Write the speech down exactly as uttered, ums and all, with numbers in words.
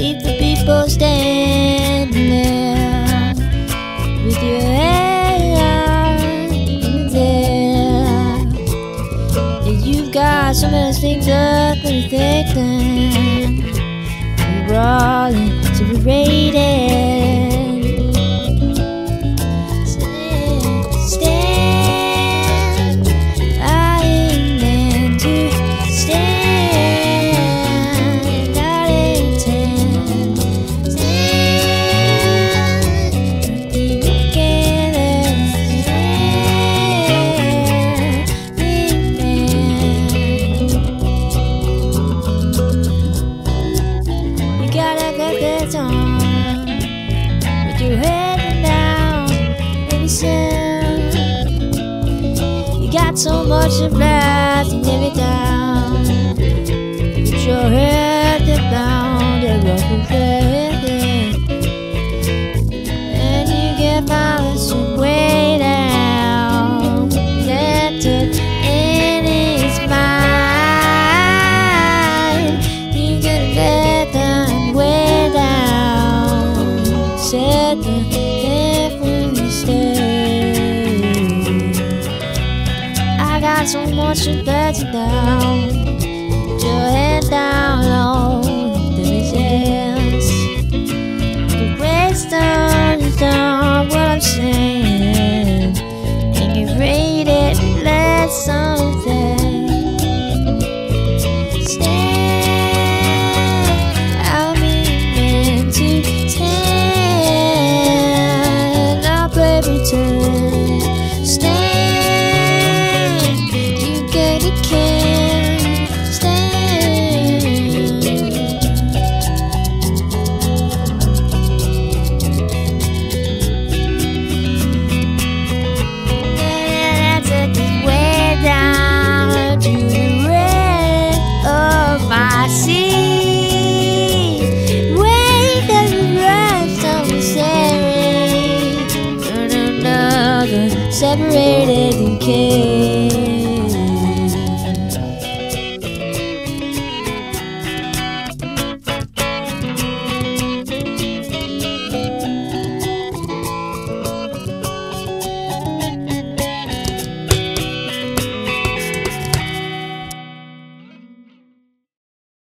see the people standing there with your head in there. And you've got so many things up and you think them we're all separated. With your head down and yourself, you got so much of life to live it down. Put your head down, the rock will play, and you get balance your way down. Let it in his mind. You can let them way down. Set the definitely stay. I got so much to let you down. Put your head down low. The resistance, the wisdom is down. What I'm saying, and you read it, let something stand. I'll be meant to stand. I'll play pretend. Stand. You get it, can't stand. And I took this way down to the red of my sea. Wait till the rest of the series. Turn another separated in case.